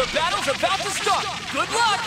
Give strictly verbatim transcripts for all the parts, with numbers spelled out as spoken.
The battle's about to start! Good luck!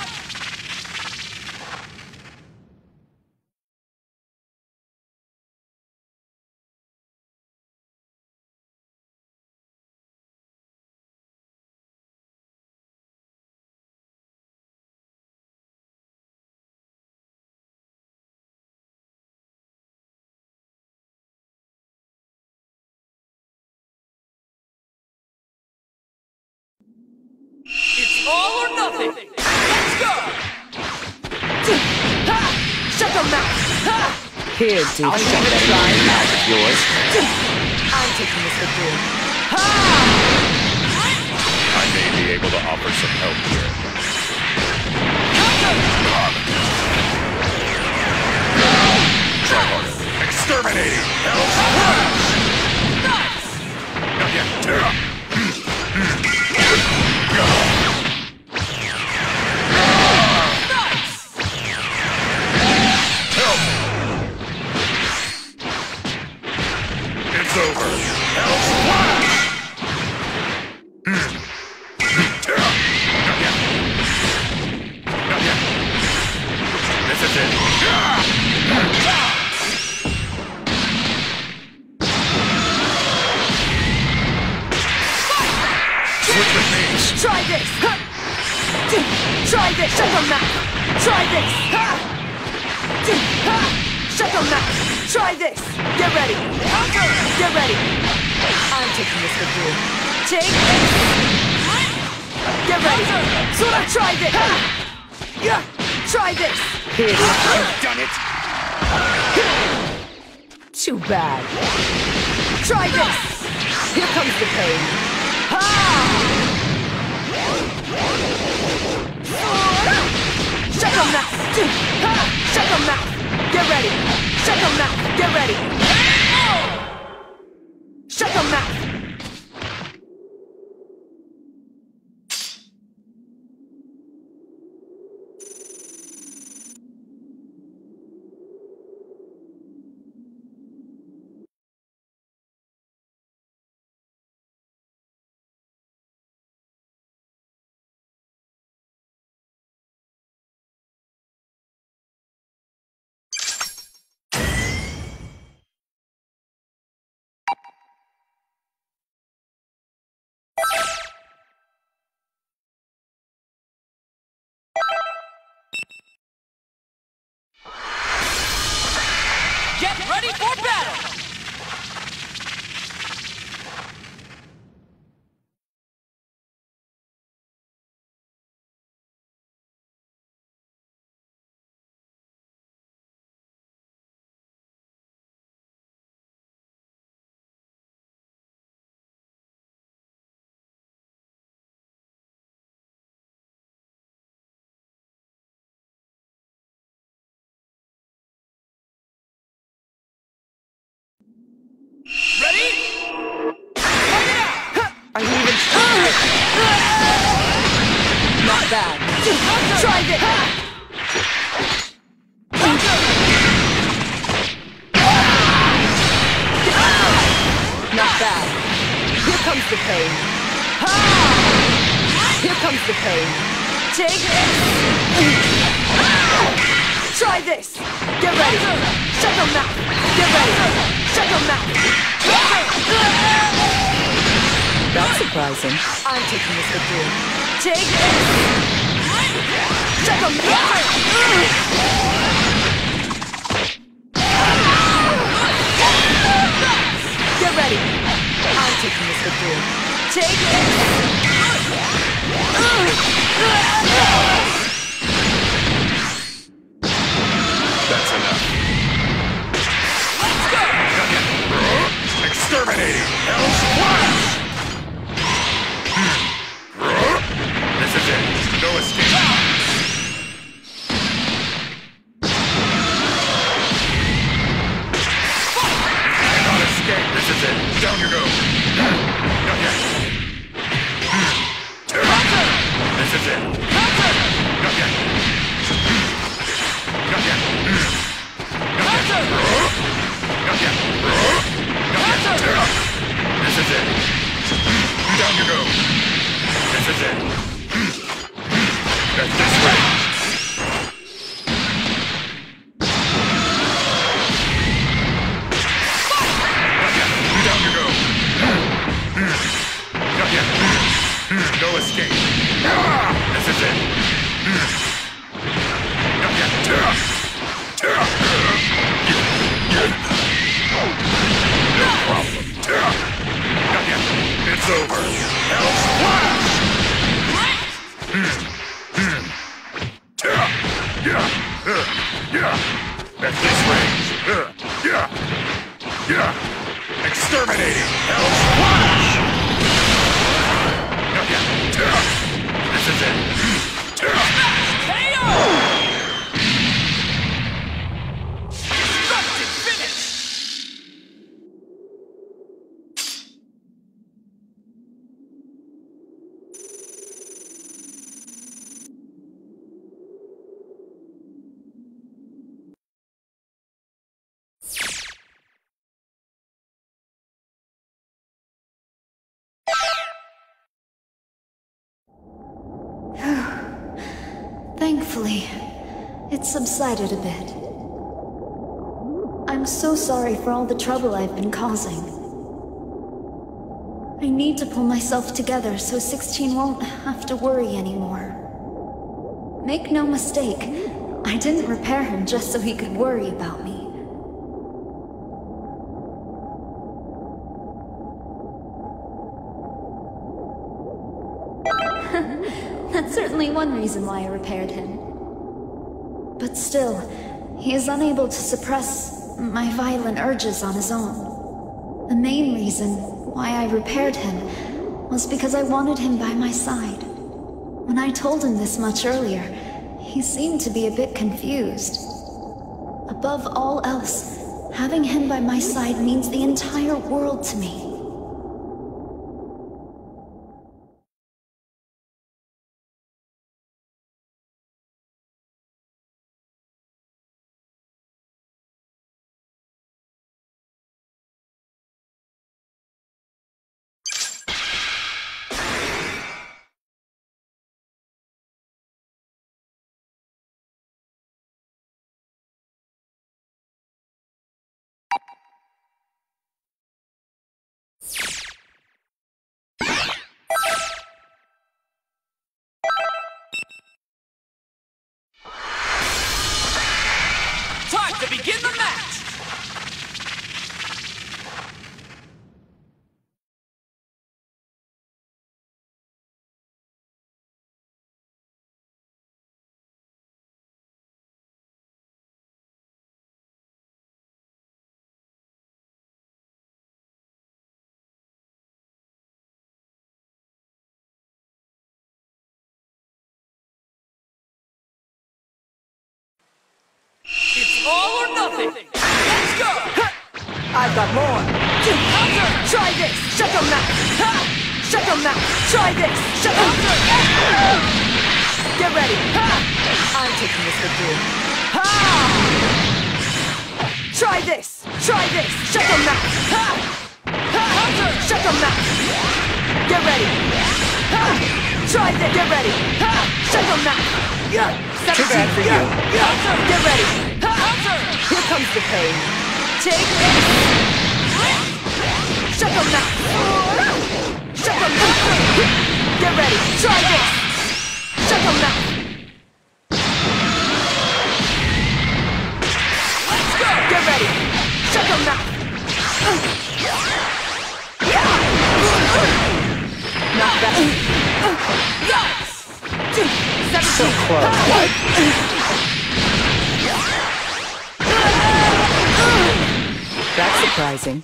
It's all or nothing! Let's go! Ha! Shut your mouth! Ha! Here, dude. I'll shut that lying mouth of yours. I'm taking this with you. Ha! I may be able to offer some help here. Try harder. Exterminating! Hell's Nice! Not yet. It's over. Hell's Flash! Not yet. Not yet. This is it. Switch with me. Try this! Ha! Try this! Shut your mouth! Try this! Ha! Ha! Shut your mouth! Try this! Get ready! Get ready! I'm taking this with you. Take this! Get ready! Sora, try this! Ha! Yeah! Try this! Here. You've done it. Too bad. Try this! Here comes the pain. Ha! Shut your mouth! Ha! Shut your mouth! Get ready! Shut your mouth! Get ready! Shut your mouth! Get ready for battle! Ready? Are you even trying? Not bad. Try this! Not bad. Here comes the pain. Ha! Here comes the pain. Take this! Try this! Get ready! Shut your mouth! Get ready! Shut your mouth! That's surprising. I'm taking this with you. Take this! Shut your mouth! Get ready! I'm taking this with you. Take this! That's enough. Let's go! Not yet. Exterminating! Hell's Flash! This is it. No escape. Cannot escape. This is it. Down you go. Not yet. This is it. Not yet. Not yet. Not yet. Not yet. Not yet. This is it. Down you go. This is it. escape. Ah, this is it. Mm. Not yet. Ah. Ah. No problem. Ah. Not yet. It's over. Hell splash! Mm. Mm. Ah. Yeah. Uh. Yeah. At this range. Uh. Yeah. Yeah. Exterminating. Hell splash! Not yet. Ah. This is it. Ah. K O! Destructive finish! Thankfully, it subsided a bit. I'm so sorry for all the trouble I've been causing. I need to pull myself together so sixteen won't have to worry anymore. Make no mistake, I didn't repair him just so he could worry about me. That's certainly one reason why I repaired him. But still, he is unable to suppress my violent urges on his own. The main reason why I repaired him was because I wanted him by my side. When I told him this much earlier, he seemed to be a bit confused. Above all else, having him by my side means the entire world to me. Time to begin the match! It's all or nothing! Let's go! I've got more. Counter! Try this. Shut your mouth. Ha! Shut your mouth. Try this. Shut your mouth. Get ready. Ha! I'm taking this with you. Ha! Try this. Try this. Shut your mouth. Ha! Ha! Shut your mouth. Get ready. Ha! Try this. Get ready. Ha! Shut your mouth. Yeah. Too bad for you. Yeah. Get ready. Ha! Here comes the pain. Take this. Shut your mouth. Shut your mouth. Get ready. Try this. Shut your mouth. Let's go! Get ready. Shut your mouth. Not bad. Nice! So close. That's surprising.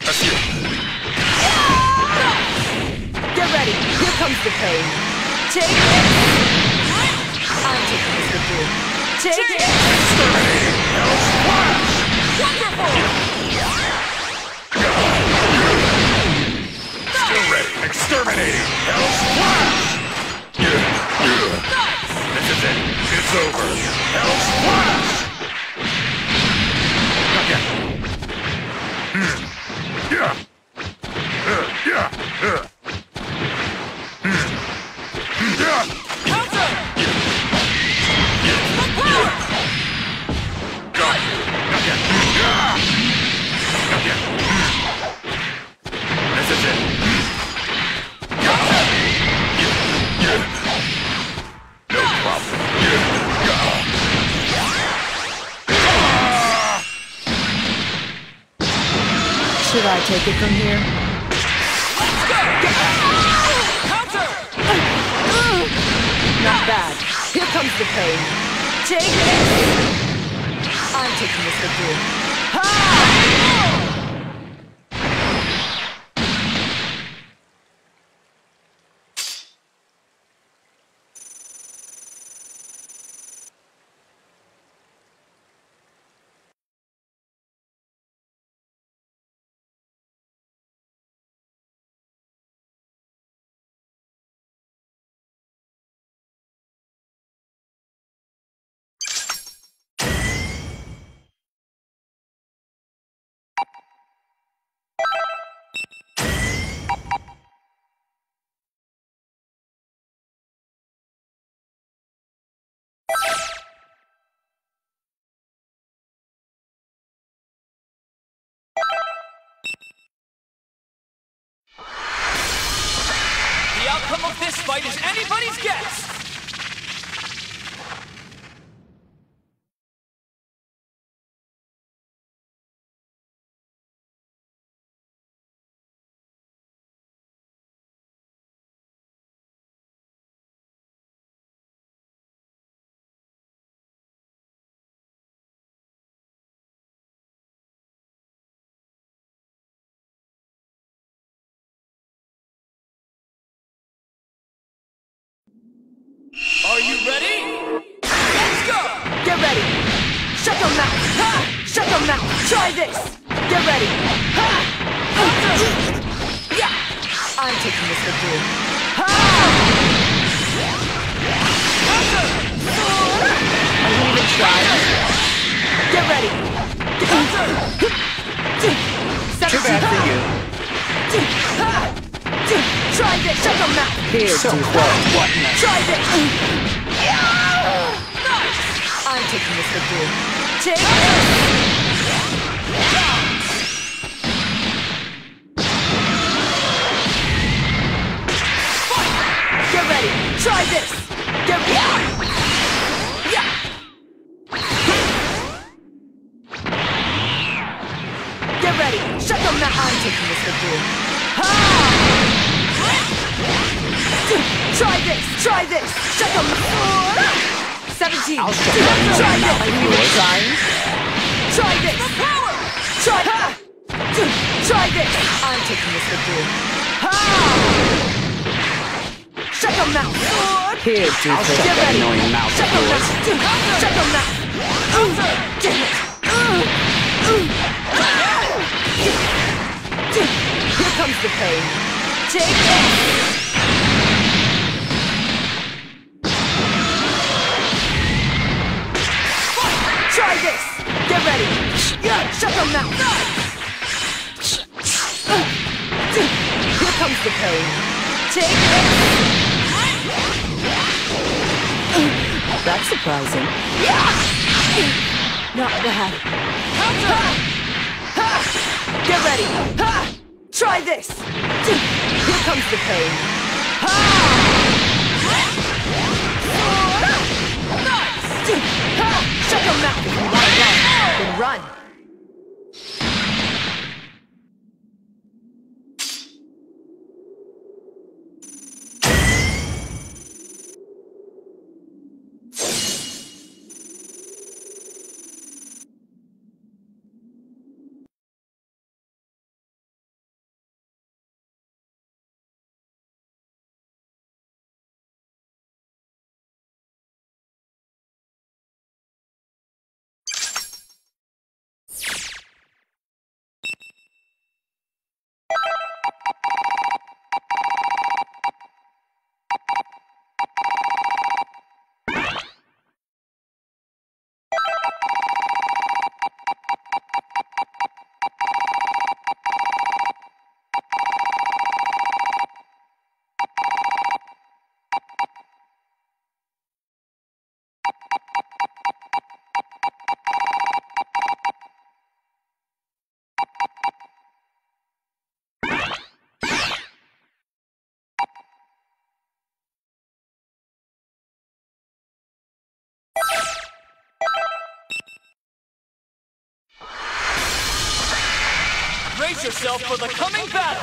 Get ready. Here comes the pain. Take it. I'm taking this with you. Take it. Wonderful! Still ready. Exterminating. Hell splash! This is it. It's over. Hell splash! Not yet. Hmm. Yeah. Uh, yeah. Uh. Hmm. Yeah. Counter! Yeah. The power! Got it. Not yet. Yeah. Not yet. This is it. Yeah. Yeah. Yeah. I take it from here? Let's go! Counter! Not bad. Here comes the pain. Take this! I'm taking this with you. Ha! The outcome of this fight is anybody's guess! Are you ready? Let's go! Get ready! Shut your mouth! Ha! Shut your mouth! Try this! Get ready! Ha! Yeah! I'm taking this with you. Ha! Are you even trying? Get ready! Too bad for you. Ha! Try this! Shut your mouth! Here, so do close. what? Try this! Nice! I'm taking this with you. Take this! Get ready! Try this! Get ready! Yeah! Get ready! Shut your mouth! I'm taking this with you. Ha! Try this! Try this! Shut your mouth! Seventeen! I'll shut your mouth. Try this! Are you even trying? Try this! The power! Try ha! Try this! I'm taking this with you. Ha! Shut your mouth! Here, do I'll shut Get that ready! annoying mouth Shut of your yours. mouth! Shut your mouth! Damn it! Here comes the pain. Take this! Try this! Get ready! Yeah, shut your mouth! Here comes the pain. Take this! That's surprising. Not bad. Ha! Ha! Get ready! Ha! Try this! Here comes the pain. Ha! Nice! Ha! Shut your mouth! If you want to run, then run! Brace yourself for the coming battle!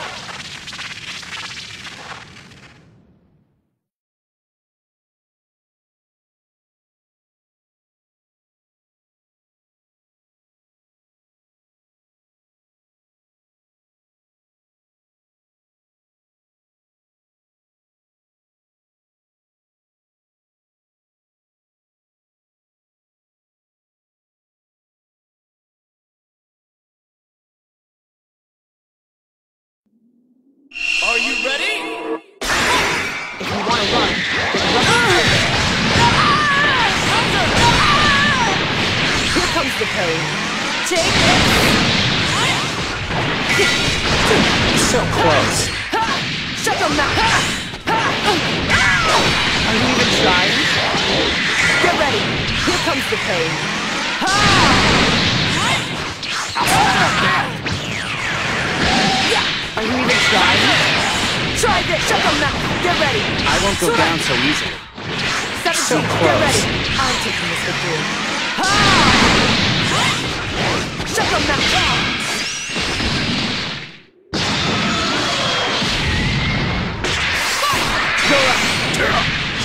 Are you ready? If you want to run, then run. Here comes the pain. Take it! So close. Shut them now! Are you even trying? Get ready! Here comes the pain. Are you even trying? Try this! Shut them now! Get ready! I won't go down so easily. seventeen, get close. ready! I'm taking this victory. Shut them now! Go up.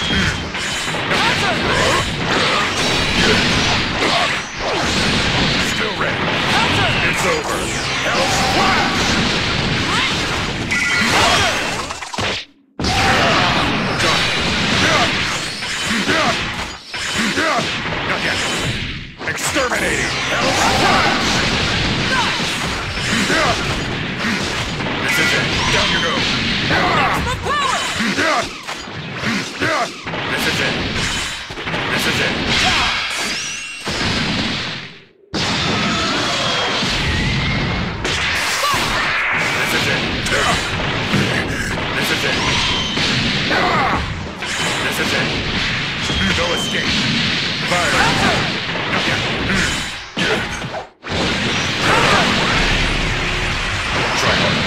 Still ready. It's over. Hell's Flash! Not yet. Exterminating Hell's Flash! This is it. Down you go. This is it. This is it. This is it. This is it. This is it. No escape. Fire. Not yet. Try harder.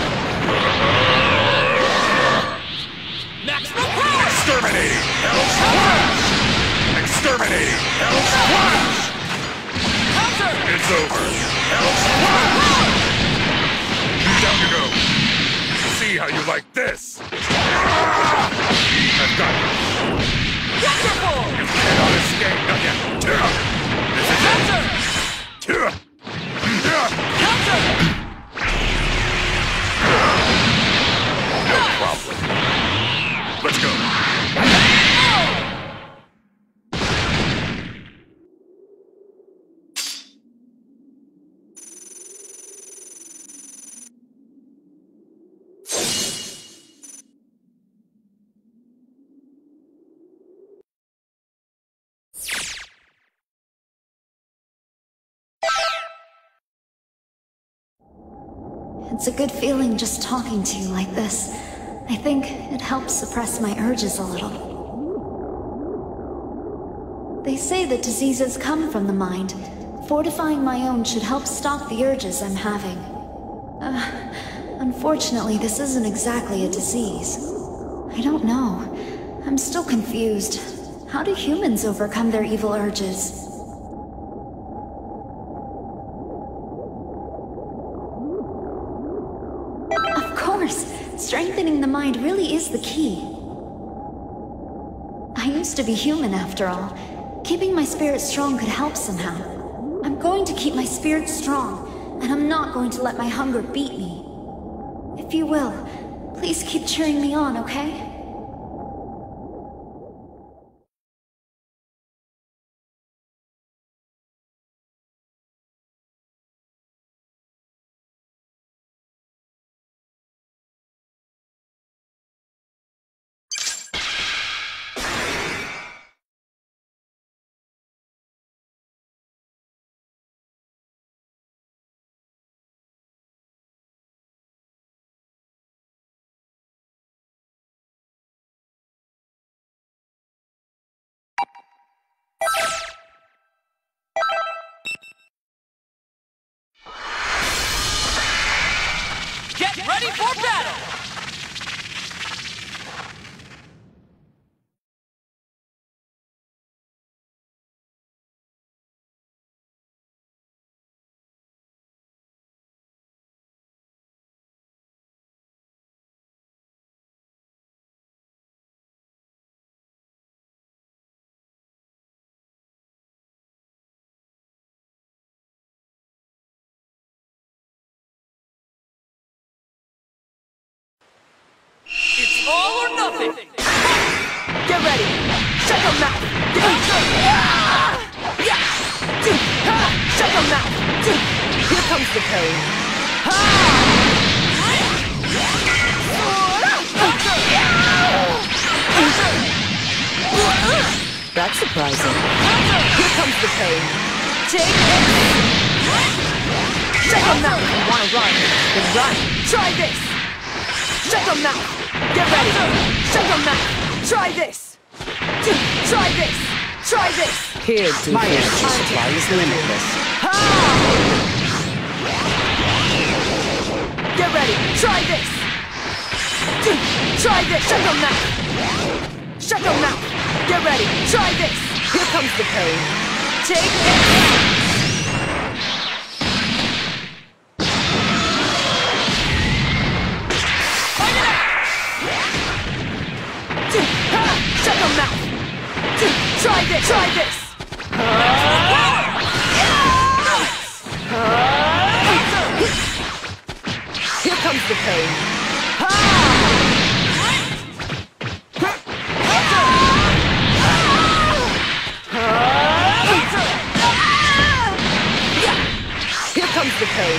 Maximum power! Exterminating Hell's Flash! Exterminating Hell's Flash! Counter! It's over. Hell's Flash! Down you go. See how you like this. I've got you. Wonderful! You cannot escape. Not yet. This is Counter! it. Counter! No problem. Let's go. It's a good feeling just talking to you like this. I think it helps suppress my urges a little. They say that diseases come from the mind. Fortifying my own should help stop the urges I'm having. Uh, unfortunately, this isn't exactly a disease. I don't know. I'm still confused. How do humans overcome their evil urges? Of course! Strengthening the mind really is the key. I used to be human after all. Keeping my spirit strong could help somehow. I'm going to keep my spirit strong, and I'm not going to let my hunger beat me. If you will, please keep cheering me on, okay? Get ready for battle! something! Get ready! Shut your mouth! Shut your mouth! Here comes the pain! That's surprising. Here comes the pain. Take it! Shut your mouth! If you want to run, then run! Try this! Shut your mouth! Get ready! Shut your mouth! Try this! Try this! Try this! Here, my energy supply is limitless. Get ready! Try this! Try this! Shut your mouth! Shut your mouth! Get ready! Try this! Here comes the pain! Take it! Shut your mouth! Try this! Try this! Here comes the pain! Here comes the pain!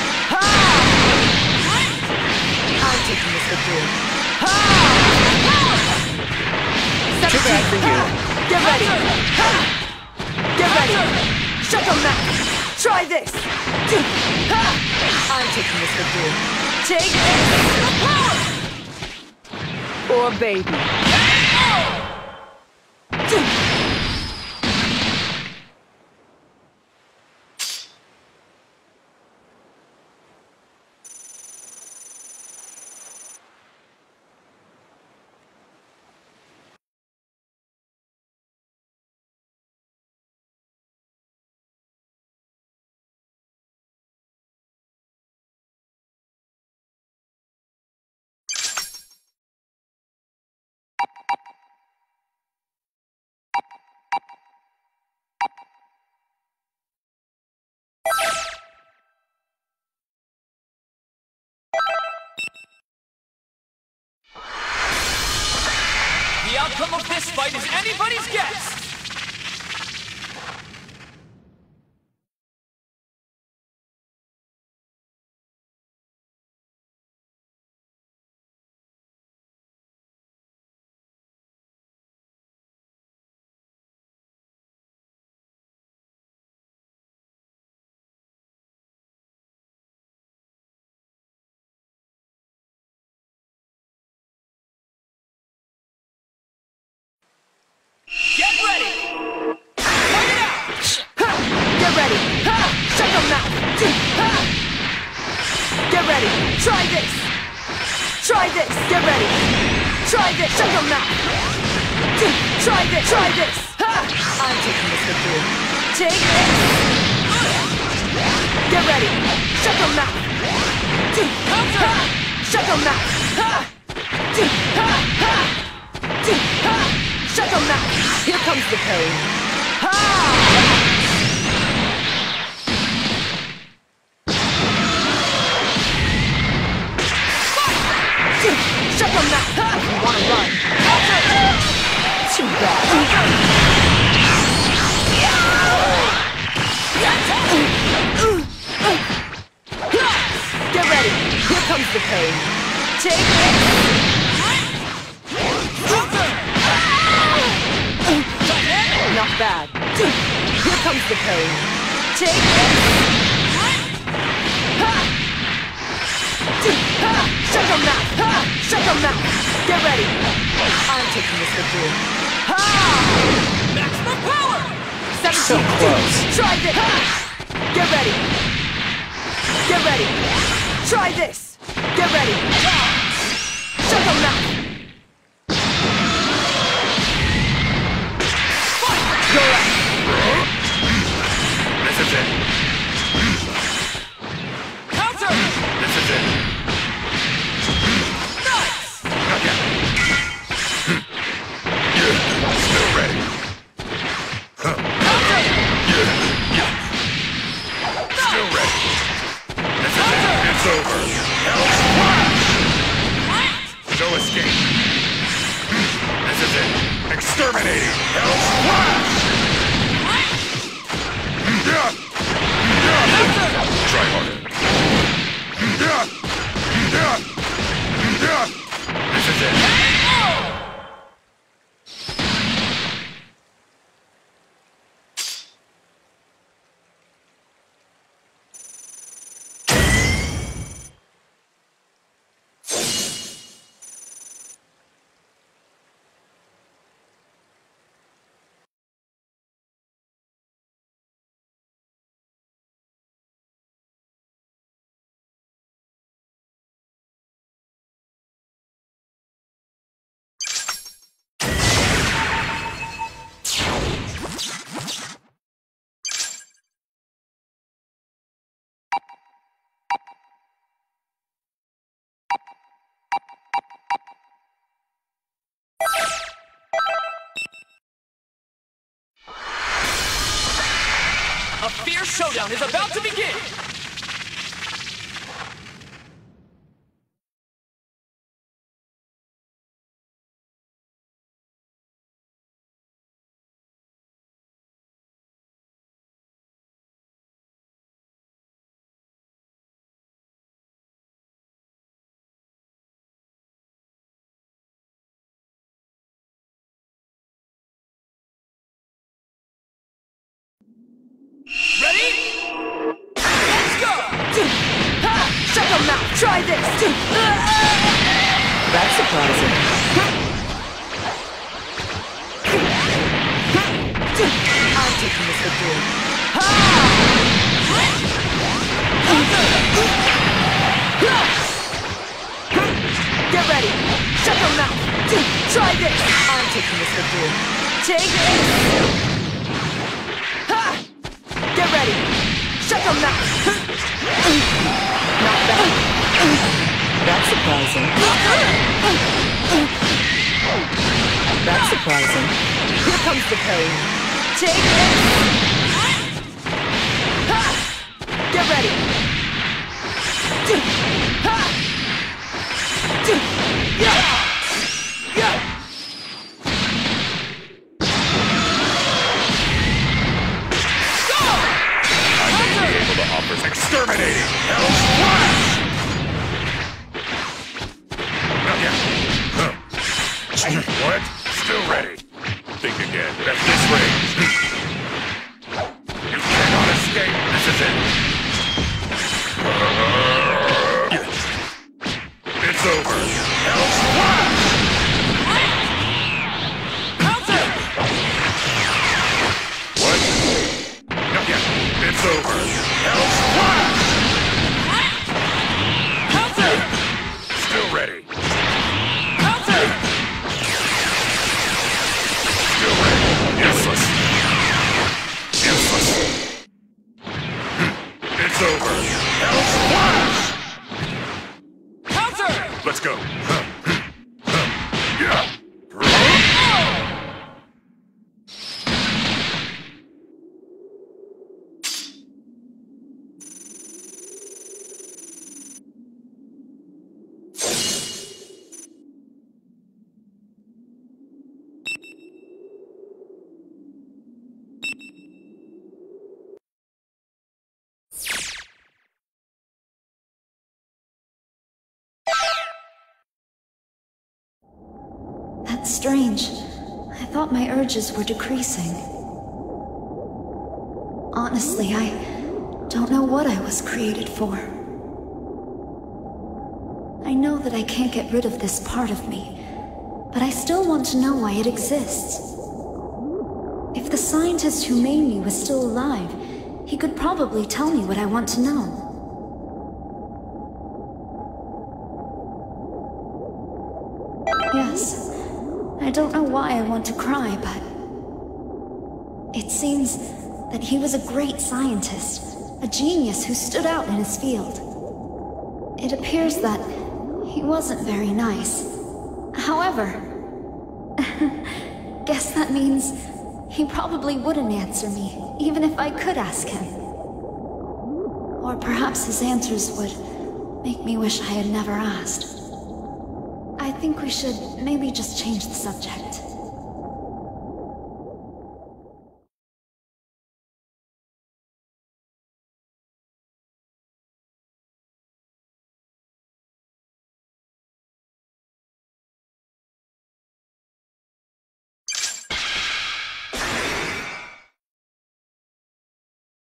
I'm taking this victory! Tricky for you. Get ready! Get ready! Shut your mouth! Try this! I'm taking this victory. Take this! Or baby. The outcome of this fight is anybody's guess! Get ready! Fight it out! Get ready! Shut your mouth! Get ready! Try this! Try this! Get ready! Try this! Shut your mouth! Try this! Try this! I'm taking this victory. Take this! Get ready! Shut your mouth! Shut your mouth! Shut your mouth! Here comes the pain! Shut your mouth! If you want to run. Too bad. Get ready! Here comes the pain! Take it! Not bad. Here comes the pain. Take it! Shut your mouth! Shut your mouth! Get ready! I'm taking this victory. Maximum power! So close. Try this! Get ready! Get ready! Try this! Get ready! Shut your mouth! You're up! This is it. Counter! This is it. Nice! Not yet. Yeah. Still ready. Huh. Counter! Yeah. Yeah. Still ready. This is it. It's over. Hell splash! No escape. Exterminating! Hell's Flash! Try harder. This is it. A fierce showdown is about to begin! Ready? Let's go! Ha! Shut your mouth! Try this! That's surprising. I'm taking this victory. Get ready! Shut your mouth! Try this! I'm taking this victory. Take this! Get ready! Shut your mouth! Not bad. That's surprising. That's surprising. Here comes the pain. Take this! Ha! Get ready! Ha! Yeah! Yeah! Exterminating! Hell's Flash! Not yet. Huh. What? Still ready. Think again. At this range. You cannot escape. This is it. It's over. Hell's Flash! What? Not yet. It's over. Hell's Flash! Still ready. Still ready. Useless. Useless. It's over. Hell's Flash! Counter! Let's go. Yeah. That's strange. I thought my urges were decreasing. Honestly, I don't know what I was created for. I know that I can't get rid of this part of me, but I still want to know why it exists. If the scientist who made me was still alive, he could probably tell me what I want to know. Yes, I don't know why I want to cry, but it seems that he was a great scientist, a genius who stood out in his field. It appears that he wasn't very nice. However, guess that means he probably wouldn't answer me, even if I could ask him. Or perhaps his answers would make me wish I had never asked. I think we should maybe just change the subject.